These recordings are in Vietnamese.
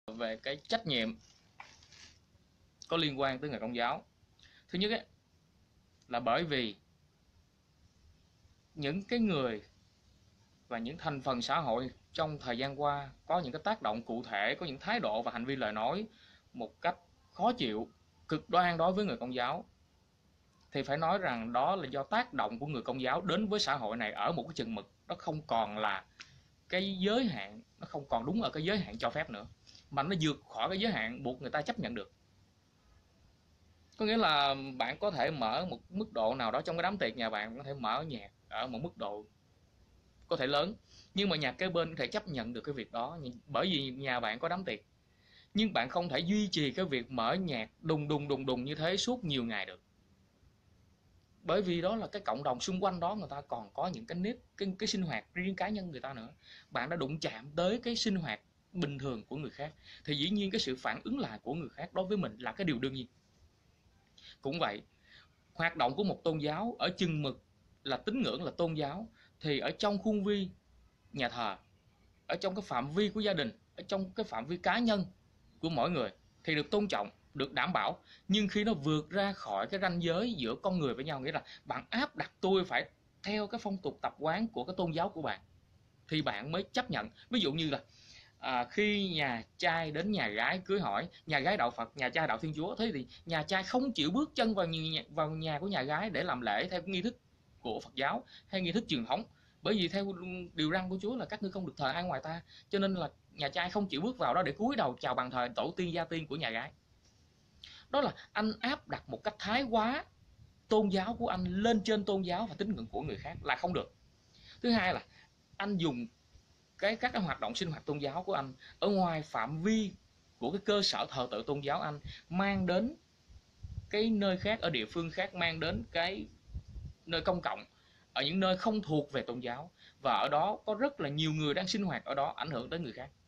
về cái trách nhiệm có liên quan tới người Công giáo. Thứ nhất ấy, là bởi vì những cái người và những thành phần xã hội trong thời gian qua có những cái tác động cụ thể, có những thái độ và hành vi lời nói một cách khó chịu, cực đoan đối với người Công giáo, thì phải nói rằng đó là do tác động của người Công giáo đến với xã hội này ở một cái chừng mực nó không còn là cái giới hạn, nó không còn đúng ở cái giới hạn cho phép nữa, mà nó vượt khỏi cái giới hạn buộc người ta chấp nhận được. Có nghĩa là bạn có thể mở một mức độ nào đó trong cái đám tiệc nhà bạn, có thể mở nhạc ở một mức độ có thể lớn, nhưng mà nhà kế bên có thể chấp nhận được cái việc đó bởi vì nhà bạn có đám tiệc. Nhưng bạn không thể duy trì cái việc mở nhạc đùng đùng như thế suốt nhiều ngày được, bởi vì đó là cái cộng đồng xung quanh đó người ta còn có những cái nếp, cái sinh hoạt riêng cá nhân người ta nữa. Bạn đã đụng chạm tới cái sinh hoạt bình thường của người khác thì dĩ nhiên cái sự phản ứng lại của người khác đối với mình là cái điều đương nhiên. Cũng vậy, hoạt động của một tôn giáo ở chừng mực là tín ngưỡng, là tôn giáo, thì ở trong khuôn viên nhà thờ, ở trong cái phạm vi của gia đình, ở trong cái phạm vi cá nhân của mỗi người thì được tôn trọng, được đảm bảo. Nhưng khi nó vượt ra khỏi cái ranh giới giữa con người với nhau, nghĩa là bạn áp đặt tôi phải theo cái phong tục tập quán của cái tôn giáo của bạn thì bạn mới chấp nhận. Ví dụ như là khi nhà trai đến nhà gái cưới hỏi, nhà gái đạo Phật, nhà trai đạo Thiên Chúa, thế thì nhà trai không chịu bước chân vào nhà của nhà gái để làm lễ theo nghi thức của Phật giáo hay nghi thức truyền thống, bởi vì theo điều răn của Chúa là các ngươi không được thờ ai ngoài ta, cho nên là nhà trai không chịu bước vào đó để cúi đầu chào bàn thờ tổ tiên gia tiên của nhà gái. Đó là anh áp đặt một cách thái quá tôn giáo của anh lên trên tôn giáo và tín ngưỡng của người khác là không được. Thứ hai là anh dùng các cái hoạt động sinh hoạt tôn giáo của anh ở ngoài phạm vi của cái cơ sở thờ tự tôn giáo anh, mang đến cái nơi khác, ở địa phương khác, mang đến cái nơi công cộng, ở những nơi không thuộc về tôn giáo, và ở đó có rất là nhiều người đang sinh hoạt ở đó, ảnh hưởng tới người khác,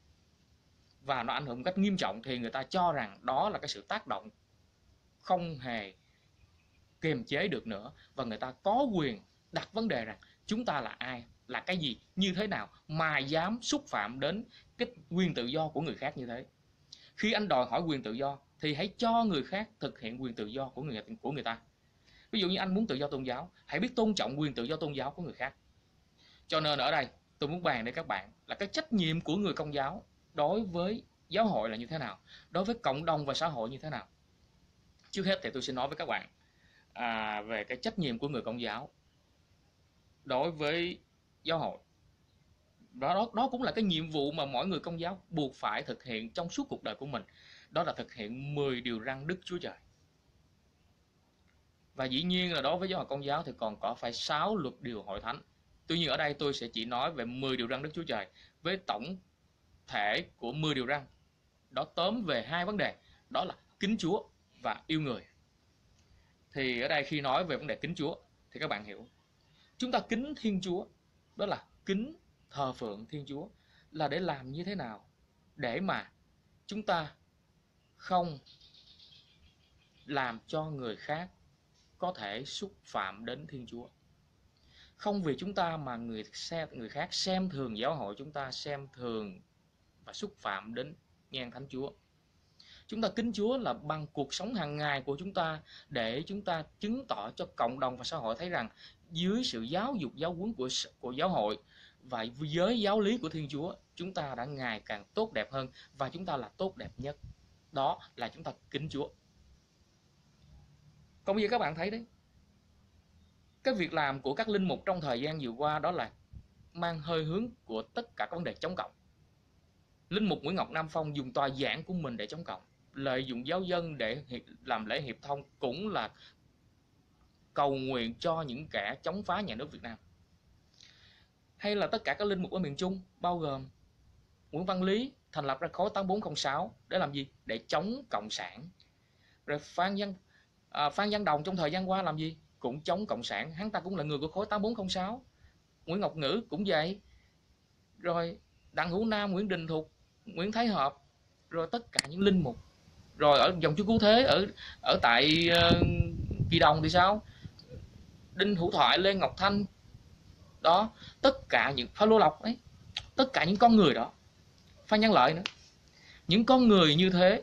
và nó ảnh hưởng một cách nghiêm trọng, thì người ta cho rằng đó là cái sự tác động không hề kiềm chế được nữa, và người ta có quyền đặt vấn đề rằng chúng ta là ai, là cái gì, như thế nào mà dám xúc phạm đến cái quyền tự do của người khác như thế. Khi anh đòi hỏi quyền tự do thì hãy cho người khác thực hiện quyền tự do của người ta. Ví dụ như anh muốn tự do tôn giáo, hãy biết tôn trọng quyền tự do tôn giáo của người khác. Cho nên ở đây tôi muốn bàn với các bạn là cái trách nhiệm của người Công giáo đối với giáo hội là như thế nào, đối với cộng đồng và xã hội như thế nào. Trước hết thì tôi xin nói với các bạn về cái trách nhiệm của người Công giáo đối với giáo hội. Đó cũng là cái nhiệm vụ mà mỗi người Công giáo buộc phải thực hiện trong suốt cuộc đời của mình. Đó là thực hiện 10 điều răn Đức Chúa Trời. Và dĩ nhiên là đối với giáo hội Công giáo thì còn có phải 6 luật điều hội thánh. Tuy nhiên ở đây tôi sẽ chỉ nói về 10 điều răn Đức Chúa Trời với tổng thể của 10 điều răn. Đó tóm về hai vấn đề, đó là kính Chúa và yêu người. Thì ở đây khi nói về vấn đề kính Chúa thì các bạn hiểu, chúng ta kính Thiên Chúa, đó là kính thờ phượng Thiên Chúa, là để làm như thế nào để mà chúng ta không làm cho người khác có thể xúc phạm đến Thiên Chúa. Không vì chúng ta mà người khác xem thường giáo hội chúng ta, xem thường và xúc phạm đến nhan Thánh Chúa. Chúng ta kính Chúa là bằng cuộc sống hàng ngày của chúng ta, để chúng ta chứng tỏ cho cộng đồng và xã hội thấy rằng dưới sự giáo dục giáo huấn của giáo hội và với giáo lý của Thiên Chúa, chúng ta đã ngày càng tốt đẹp hơn, và chúng ta là tốt đẹp nhất. Đó là chúng ta kính Chúa. Còn bây giờ các bạn thấy đấy, cái việc làm của các linh mục trong thời gian vừa qua đó là mang hơi hướng của tất cả các vấn đề chống cộng. Linh mục Nguyễn Ngọc Nam Phong dùng tòa giảng của mình để chống cộng, lợi dụng giáo dân để làm lễ hiệp thông, cũng là cầu nguyện cho những kẻ chống phá nhà nước Việt Nam. Hay là tất cả các linh mục ở miền Trung, bao gồm Nguyễn Văn Lý thành lập ra khối 8406 để làm gì? Để chống cộng sản. Rồi Phan Văn Đồng trong thời gian qua làm gì? Cũng chống cộng sản, hắn ta cũng là người của khối 8406. Nguyễn Ngọc Ngữ cũng vậy. Rồi Đặng Hữu Nam, Nguyễn Đình Thục, Nguyễn Thái Hợp, rồi tất cả những linh mục. Rồi ở dòng Chúa Cứu Thế ở tại Kỳ Đồng thì sao? Đinh Hữu Thoại, Lê Ngọc Thanh. Đó, tất cả những Phaolô Lộc ấy, tất cả những con người đó, Phan Văn Lợi nữa, Những con người như thế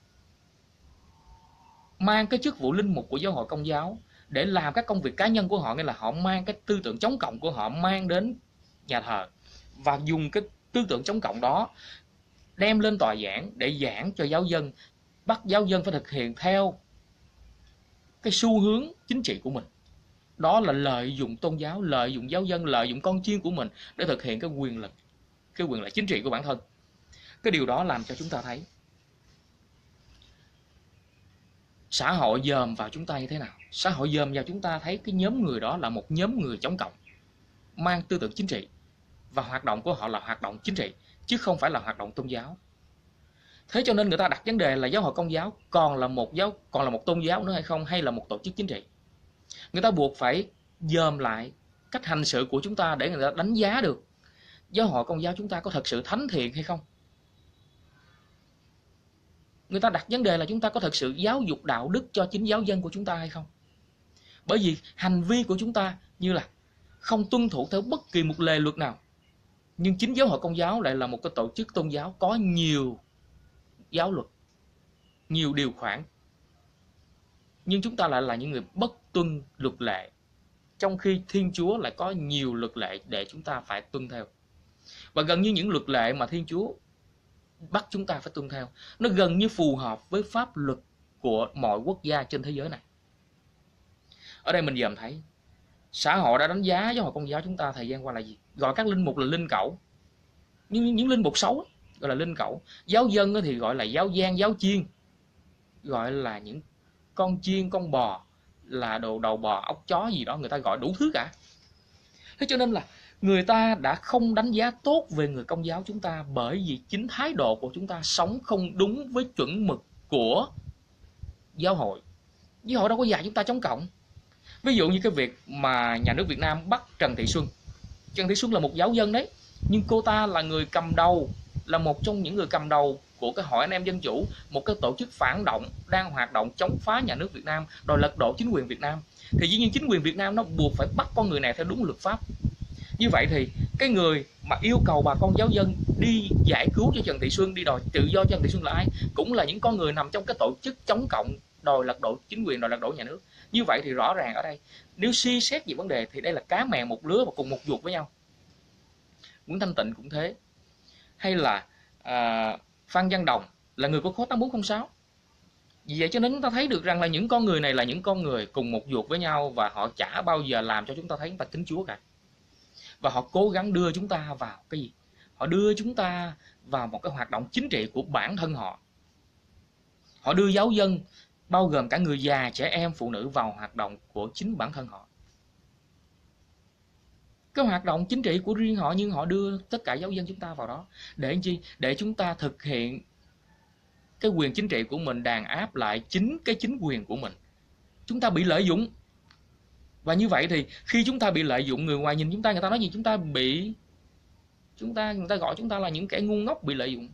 mang cái chức vụ linh mục của giáo hội Công giáo để làm các công việc cá nhân của họ, nghĩa là họ mang cái tư tưởng chống cộng của họ mang đến nhà thờ và dùng cái tư tưởng chống cộng đó đem lên tòa giảng để giảng cho giáo dân, bắt giáo dân phải thực hiện theo cái xu hướng chính trị của mình. Đó là lợi dụng tôn giáo, lợi dụng giáo dân, lợi dụng con chiên của mình để thực hiện cái quyền lực chính trị của bản thân. Cái điều đó làm cho chúng ta thấy xã hội dòm vào chúng ta như thế nào. Xã hội dòm vào chúng ta thấy cái nhóm người đó là một nhóm người chống cộng, mang tư tưởng chính trị, và hoạt động của họ là hoạt động chính trị chứ không phải là hoạt động tôn giáo. Thế cho nên người ta đặt vấn đề là giáo hội Công giáo còn là một tôn giáo nữa hay không, hay là một tổ chức chính trị. Người ta buộc phải dòm lại cách hành xử của chúng ta để người ta đánh giá được giáo hội Công giáo chúng ta có thật sự thánh thiện hay không. Người ta đặt vấn đề là chúng ta có thật sự giáo dục đạo đức cho chính giáo dân của chúng ta hay không. Bởi vì hành vi của chúng ta như là không tuân thủ theo bất kỳ một lề luật nào. Nhưng chính giáo hội Công giáo lại là một cái tổ chức tôn giáo có nhiều giáo luật, nhiều điều khoản. Nhưng chúng ta lại là những người bất tuân luật lệ, trong khi Thiên Chúa lại có nhiều luật lệ để chúng ta phải tuân theo. Và gần như những luật lệ mà Thiên Chúa bắt chúng ta phải tuân theo, nó gần như phù hợp với pháp luật của mọi quốc gia trên thế giới này. Ở đây mình dòm thấy xã hội đã đánh giá giáo hội Công giáo chúng ta thời gian qua là gì? Gọi các linh mục là linh cẩu. Nhưng những linh mục xấu gọi là linh cẩu. Giáo dân thì gọi là giáo gian, giáo chiên, gọi là những con chiên, con bò, là đồ đầu bò, ốc chó gì đó, người ta gọi đủ thứ cả. Thế cho nên là người ta đã không đánh giá tốt về người Công giáo chúng ta, bởi vì chính thái độ của chúng ta sống không đúng với chuẩn mực của giáo hội. Giáo hội đâu có dạy chúng ta chống cộng. Ví dụ như cái việc mà nhà nước Việt Nam bắt Trần Thị Xuân. Trần Thị Xuân là một giáo dân đấy, nhưng cô ta là người cầm đầu, là một trong những người cầm đầu của cái Hội Anh Em Dân Chủ, một cái tổ chức phản động đang hoạt động chống phá nhà nước Việt Nam, đòi lật đổ chính quyền Việt Nam. Thì dĩ nhiên chính quyền Việt Nam nó buộc phải bắt con người này theo đúng luật pháp. Như vậy thì cái người mà yêu cầu bà con giáo dân đi giải cứu cho Trần Thị Xuân, đi đòi tự do cho Trần Thị Xuân là ai? Cũng là những con người nằm trong cái tổ chức chống cộng, đòi lật đổ chính quyền, đòi lật đổ nhà nước. Như vậy thì rõ ràng ở đây, nếu suy xét về vấn đề thì đây là cá mè một lứa và cùng một ruột với nhau. Nguyễn Thanh Tịnh cũng thế, hay là Phan Văn Đồng là người của khối 8406. Vì vậy cho nên chúng ta thấy được rằng là những con người này là những con người cùng một ruột với nhau, và họ chả bao giờ làm cho chúng ta thấy chúng ta kính Chúa cả. Và họ cố gắng đưa chúng ta vào cái gì? Họ đưa chúng ta vào một cái hoạt động chính trị của bản thân họ. Họ đưa giáo dân, bao gồm cả người già, trẻ em, phụ nữ vào hoạt động của chính bản thân họ. Cái hoạt động chính trị của riêng họ, nhưng họ đưa tất cả giáo dân chúng ta vào đó. Để chi? Để chúng ta thực hiện cái quyền chính trị của mình, đàn áp lại chính cái chính quyền của mình. Chúng ta bị lợi dụng. Và như vậy thì khi chúng ta bị lợi dụng, người ngoài nhìn chúng ta, người ta nói gì? Người ta gọi chúng ta là những kẻ ngu ngốc bị lợi dụng.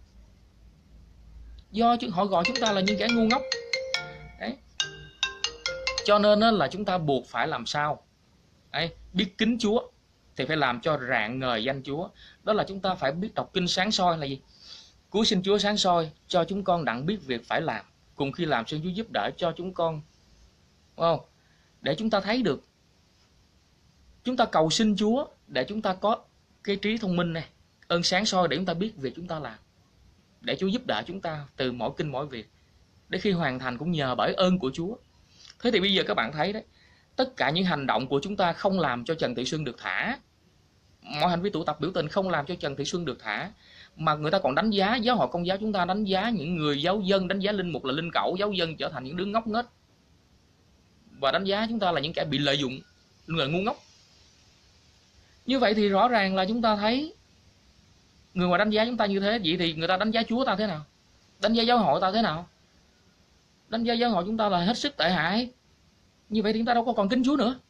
Do họ gọi chúng ta là những kẻ ngu ngốc. Đấy. Cho nên là chúng ta buộc phải làm sao? Đấy, biết kính Chúa thì phải làm cho rạng ngời danh Chúa. Đó là chúng ta phải biết đọc kinh sáng soi là gì? Cuối xin Chúa sáng soi cho chúng con đặng biết việc phải làm, cùng khi làm xin Chúa giúp đỡ cho chúng con. Đúng không? Để chúng ta thấy được. Chúng ta cầu xin Chúa để chúng ta có cái trí thông minh này, ơn sáng soi để chúng ta biết việc chúng ta làm. Để Chúa giúp đỡ chúng ta từ mỗi kinh mỗi việc. Để khi hoàn thành cũng nhờ bởi ơn của Chúa. Thế thì bây giờ các bạn thấy đấy, tất cả những hành động của chúng ta không làm cho Trần Thị Xuân được thả. Mọi hành vi tụ tập biểu tình không làm cho Trần Thị Xuân được thả. Mà người ta còn đánh giá giáo hội Công giáo chúng ta, đánh giá những người giáo dân, đánh giá linh mục là linh cẩu, giáo dân trở thành những đứa ngốc nghếch. Và đánh giá chúng ta là những kẻ bị lợi dụng, người ngu ngốc. Như vậy thì rõ ràng là chúng ta thấy người ngoài đánh giá chúng ta như thế, vậy thì người ta đánh giá Chúa ta thế nào? Đánh giá giáo hội ta thế nào? Đánh giá giáo hội chúng ta là hết sức tệ hại. Như vậy thì chúng ta đâu có còn kính Chúa nữa.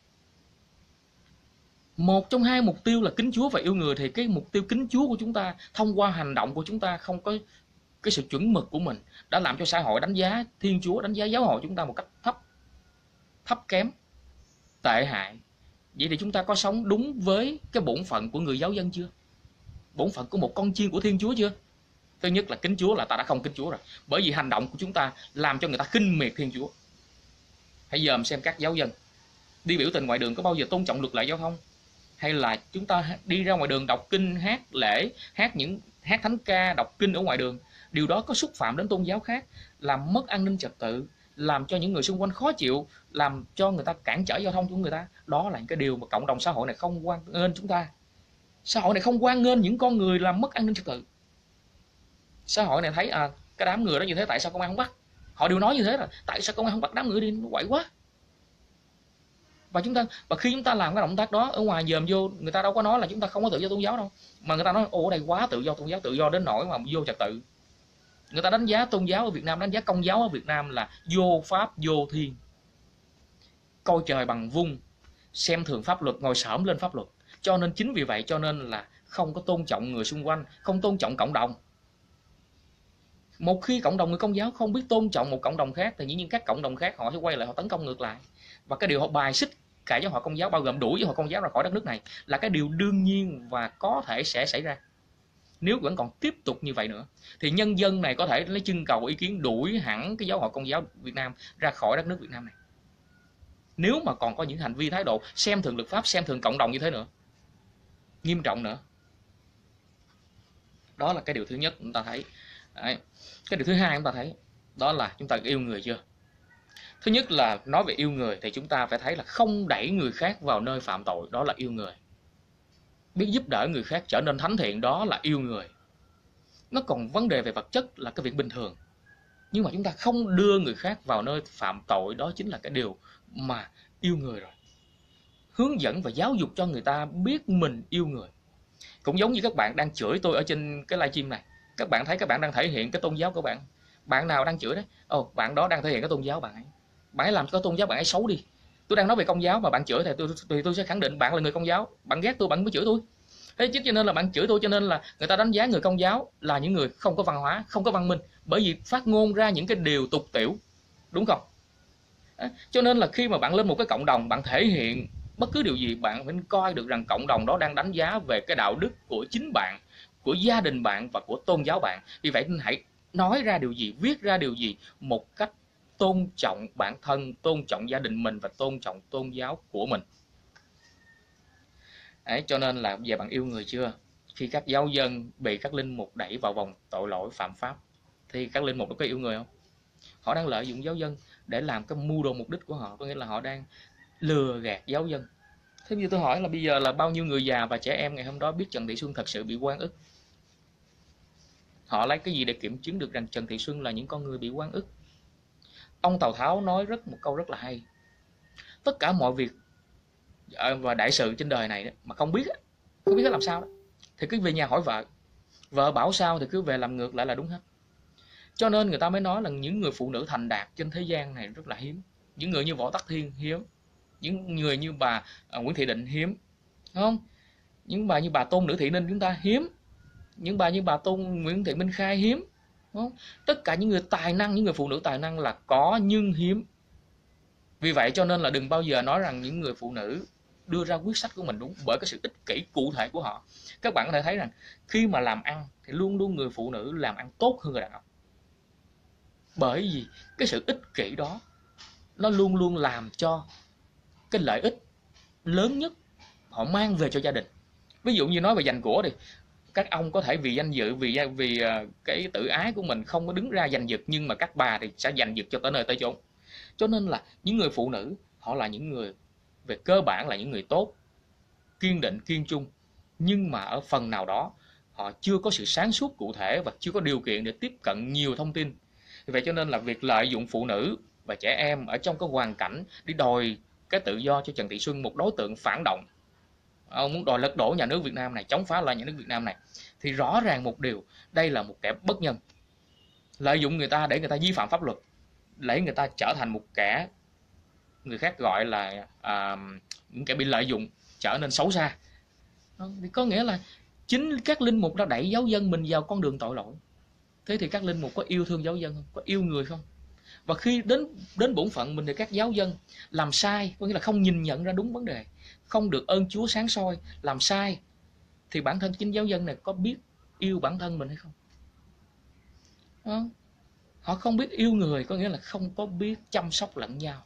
Một trong hai mục tiêu là kính Chúa và yêu người, thì cái mục tiêu kính Chúa của chúng ta thông qua hành động của chúng ta không có cái sự chuẩn mực của mình, đã làm cho xã hội đánh giá Thiên Chúa, đánh giá giáo hội chúng ta một cách thấp kém, tệ hại. Vậy thì chúng ta có sống đúng với cái bổn phận của người giáo dân chưa? Bổn phận của một con chiên của Thiên Chúa chưa? Thứ nhất là kính Chúa là ta đã không kính Chúa rồi, bởi vì hành động của chúng ta làm cho người ta khinh miệt Thiên Chúa. Hãy dòm xem các giáo dân đi biểu tình ngoài đường có bao giờ tôn trọng luật lệ giao thông, hay là chúng ta đi ra ngoài đường đọc kinh, hát lễ, hát thánh ca, đọc kinh ở ngoài đường, điều đó có xúc phạm đến tôn giáo khác, làm mất an ninh trật tự, làm cho những người xung quanh khó chịu, làm cho người ta cản trở giao thông của người ta. Đó là những cái điều mà cộng đồng xã hội này không hoan nghênh chúng ta. Xã hội này không hoan nghênh những con người làm mất an ninh trật tự. Xã hội này thấy cái đám người đó như thế, tại sao công an không bắt? Họ đều nói như thế là tại sao công an không bắt đám người đi, nó quậy quá. Và khi chúng ta làm cái động tác đó ở ngoài dòm vô, người ta đâu có nói là chúng ta không có tự do tôn giáo đâu, mà người ta nói ồ đây quá tự do tôn giáo, tự do đến nỗi mà vô trật tự. Người ta đánh giá tôn giáo ở Việt Nam, đánh giá công giáo ở Việt Nam là vô pháp vô thiên, coi trời bằng vung, xem thường pháp luật, ngồi xổm lên pháp luật. Cho nên chính vì vậy cho nên là không có tôn trọng người xung quanh, không tôn trọng cộng đồng. Một khi cộng đồng người công giáo không biết tôn trọng một cộng đồng khác thì những các cộng đồng khác họ sẽ quay lại, họ tấn công ngược lại. Và cái điều họ bài xích cả giáo hội công giáo, bao gồm đuổi giáo hội công giáo ra khỏi đất nước này, là cái điều đương nhiên và có thể sẽ xảy ra. Nếu vẫn còn tiếp tục như vậy nữa thì nhân dân này có thể lấy trưng cầu ý kiến đuổi hẳn cái giáo hội công giáo Việt Nam ra khỏi đất nước Việt Nam này. Nếu mà còn có những hành vi thái độ xem thường luật pháp, xem thường cộng đồng như thế nữa, nghiêm trọng nữa. Đó là cái điều thứ nhất chúng ta thấy. Đấy. Cái điều thứ hai chúng ta thấy đó là chúng ta yêu người chưa. Thứ nhất là nói về yêu người thì chúng ta phải thấy là không đẩy người khác vào nơi phạm tội, đó là yêu người. Biết giúp đỡ người khác trở nên thánh thiện, đó là yêu người. Nó còn vấn đề về vật chất là cái việc bình thường, nhưng mà chúng ta không đưa người khác vào nơi phạm tội, đó chính là cái điều mà yêu người rồi. Hướng dẫn và giáo dục cho người ta biết mình yêu người. Cũng giống như các bạn đang chửi tôi ở trên cái livestream này, các bạn thấy các bạn đang thể hiện cái tôn giáo của bạn. Bạn nào đang chửi đấy? Bạn đó đang thể hiện cái tôn giáo bạn ấy. Bạn ấy làm cho cái tôn giáo bạn ấy xấu đi. Tôi đang nói về công giáo mà bạn chửi thì tôi sẽ khẳng định bạn là người công giáo. Bạn ghét tôi, bạn mới chửi tôi. Thế chứ cho nên là bạn chửi tôi, cho nên là người ta đánh giá người công giáo là những người không có văn hóa, không có văn minh, bởi vì phát ngôn ra những cái điều tục tiểu, đúng không? Cho nên là khi mà bạn lên một cái cộng đồng, bạn thể hiện bất cứ điều gì, bạn phải coi được rằng cộng đồng đó đang đánh giá về cái đạo đức của chính bạn, của gia đình bạn và của tôn giáo bạn. Vì vậy nên hãy nói ra điều gì, viết ra điều gì một cách tôn trọng bản thân, tôn trọng gia đình mình và tôn trọng tôn giáo của mình. Đấy, cho nên là giờ bạn yêu người chưa? Khi các giáo dân bị các linh mục đẩy vào vòng tội lỗi phạm pháp thì các linh mục có yêu người không? Họ đang lợi dụng giáo dân để làm cái mưu đồ mục đích của họ, có nghĩa là họ đang lừa gạt giáo dân. Thế như tôi hỏi là bây giờ là bao nhiêu người già và trẻ em ngày hôm đó biết Trần Thị Xuân thật sự bị oan ức? Họ lấy cái gì để kiểm chứng được rằng Trần Thị Xuân là những con người bị oan ức? Ông Tào Tháo nói một câu rất là hay. Tất cả mọi việc và đại sự trên đời này mà không biết làm sao đó, thì cứ về nhà hỏi vợ. Vợ bảo sao thì cứ về làm ngược lại là đúng hết. Cho nên người ta mới nói là những người phụ nữ thành đạt trên thế gian này rất là hiếm. Những người như Võ Tắc Thiên hiếm, những người như bà Nguyễn Thị Định hiếm, không? Những bà như bà Tôn Nữ Thị Ninh chúng ta hiếm, những bà như bà Tôn Nguyễn Thị Minh Khai hiếm, không? Tất cả những người tài năng, những người phụ nữ tài năng là có nhưng hiếm. Vì vậy cho nên là đừng bao giờ nói rằng những người phụ nữ đưa ra quyết sách của mình đúng, bởi cái sự ích kỷ cụ thể của họ. Các bạn có thể thấy rằng khi mà làm ăn thì luôn luôn người phụ nữ làm ăn tốt hơn người đàn ông. Bởi vì cái sự ích kỷ đó nó luôn luôn làm cho cái lợi ích lớn nhất họ mang về cho gia đình. Ví dụ như nói về giành của thì các ông có thể vì danh dự, vì cái tự ái của mình không có đứng ra giành giật, nhưng mà các bà thì sẽ giành giật cho tới nơi tới chốn. Cho nên là những người phụ nữ họ là những người về cơ bản là những người tốt, kiên định, kiên trung, nhưng mà ở phần nào đó họ chưa có sự sáng suốt cụ thể và chưa có điều kiện để tiếp cận nhiều thông tin. Vậy cho nên là việc lợi dụng phụ nữ và trẻ em ở trong cái hoàn cảnh đi đòi cái tự do cho Trần Thị Xuân, một đối tượng phản động, ông muốn đòi lật đổ nhà nước Việt Nam này, chống phá lại nhà nước Việt Nam này, thì rõ ràng một điều, đây là một kẻ bất nhân, lợi dụng người ta để người ta vi phạm pháp luật, để người ta trở thành một kẻ người khác gọi là những kẻ bị lợi dụng, trở nên xấu xa. Thì có nghĩa là chính các linh mục đã đẩy giáo dân mình vào con đường tội lỗi. Thế thì các linh mục có yêu thương giáo dân không? Có yêu người không? Và khi đến bổn phận mình thì các giáo dân làm sai, có nghĩa là không nhìn nhận ra đúng vấn đề, không được ơn Chúa sáng soi, làm sai, thì bản thân chính giáo dân này có biết yêu bản thân mình hay không? Họ không biết yêu người, có nghĩa là không có biết chăm sóc lẫn nhau.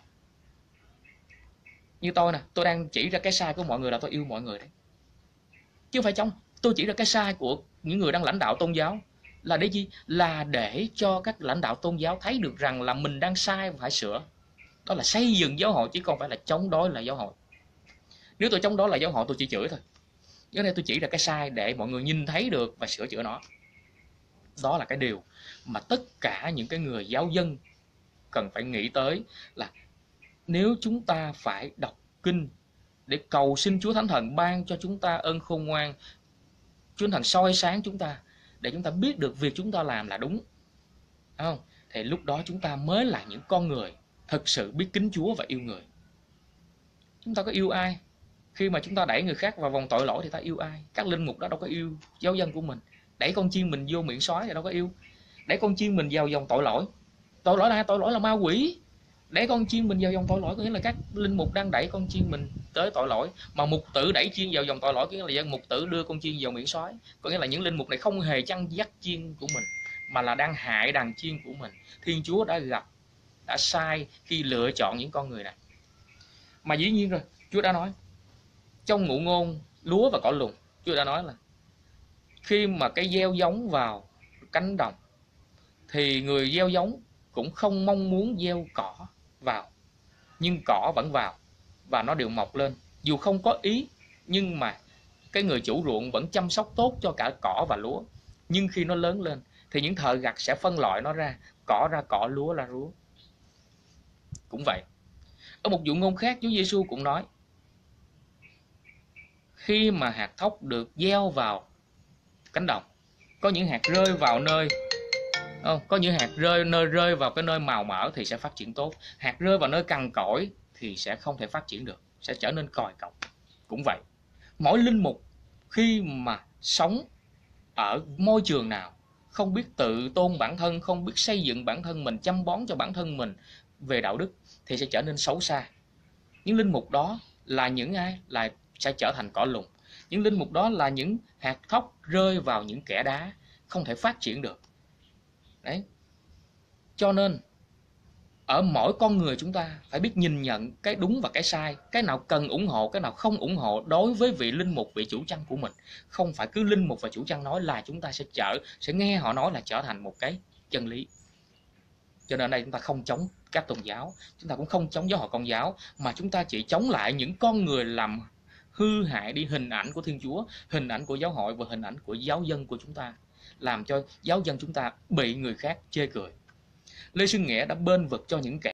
Như tôi nè, tôi đang chỉ ra cái sai của mọi người là tôi yêu mọi người đấy, chứ không phải trong tôi chỉ ra cái sai của những người đang lãnh đạo tôn giáo là để gì? Là để cho các lãnh đạo tôn giáo thấy được rằng là mình đang sai và phải sửa. Đó là xây dựng giáo hội chứ không phải là chống đối lại giáo hội. Nếu tôi chống đối lại giáo hội tôi chỉ chửi thôi. Ở đây tôi chỉ ra cái sai để mọi người nhìn thấy được và sửa chữa nó. Đó là cái điều mà tất cả những cái người giáo dân cần phải nghĩ tới, là nếu chúng ta phải đọc kinh để cầu xin Chúa Thánh Thần ban cho chúng ta ơn khôn ngoan, Chúa Thánh Thần soi sáng chúng ta để chúng ta biết được việc chúng ta làm là đúng, không? Thì lúc đó chúng ta mới là những con người thực sự biết kính Chúa và yêu người. Chúng ta có yêu ai? Khi mà chúng ta đẩy người khác vào vòng tội lỗi thì ta yêu ai? Các linh mục đó đâu có yêu giáo dân của mình. Đẩy con chiên mình vô miệng sói thì đâu có yêu. Đẩy con chiên mình vào vòng tội lỗi. Tội lỗi là ai? Tội lỗi là ma quỷ. Đẩy con chiên mình vào vòng tội lỗi có nghĩa là các linh mục đang đẩy con chiên mình tới tội lỗi. Mà mục tử đẩy chiên vào vòng tội lỗi có nghĩa là dân mục tử đưa con chiên vào miệng sói. Có nghĩa là những linh mục này không hề chăn dắt chiên của mình, mà là đang hại đàn chiên của mình. Thiên Chúa đã sai khi lựa chọn những con người này. Mà dĩ nhiên rồi, Chúa đã nói trong ngụ ngôn lúa và cỏ lùn, Chúa đã nói là khi mà cái gieo giống vào cánh đồng thì người gieo giống cũng không mong muốn gieo cỏ vào, nhưng cỏ vẫn vào và nó đều mọc lên dù không có ý. Nhưng mà cái người chủ ruộng vẫn chăm sóc tốt cho cả cỏ và lúa. Nhưng khi nó lớn lên thì những thợ gặt sẽ phân loại nó ra, cỏ ra cỏ, lúa ra lúa. Cũng vậy, ở một dụ ngôn khác Chúa Giêsu cũng nói khi mà hạt thóc được gieo vào cánh đồng, có những hạt rơi vào nơi có những hạt rơi vào cái nơi màu mỡ thì sẽ phát triển tốt. Hạt rơi vào nơi cằn cỗi thì sẽ không thể phát triển được, sẽ trở nên còi cọc. Cũng vậy, mỗi linh mục khi mà sống ở môi trường nào, không biết tự tôn bản thân, không biết xây dựng bản thân mình, chăm bón cho bản thân mình về đạo đức thì sẽ trở nên xấu xa. Những linh mục đó là những ai? Là sẽ trở thành cỏ lùn. Những linh mục đó là những hạt thóc rơi vào những kẽ đá, không thể phát triển được. Đấy. Cho nên ở mỗi con người chúng ta phải biết nhìn nhận cái đúng và cái sai, cái nào cần ủng hộ, cái nào không ủng hộ đối với vị linh mục, vị chủ chăn của mình. Không phải cứ linh mục và chủ chăn nói là chúng ta sẽ nghe họ nói là trở thành một cái chân lý. Cho nên ở đây chúng ta không chống các tôn giáo, chúng ta cũng không chống giáo hội Công giáo, mà chúng ta chỉ chống lại những con người làm hư hại đi hình ảnh của Thiên Chúa, hình ảnh của giáo hội và hình ảnh của giáo dân của chúng ta, làm cho giáo dân chúng ta bị người khác chê cười. Lê Xuân Nghĩa đã bênh vực cho những kẻ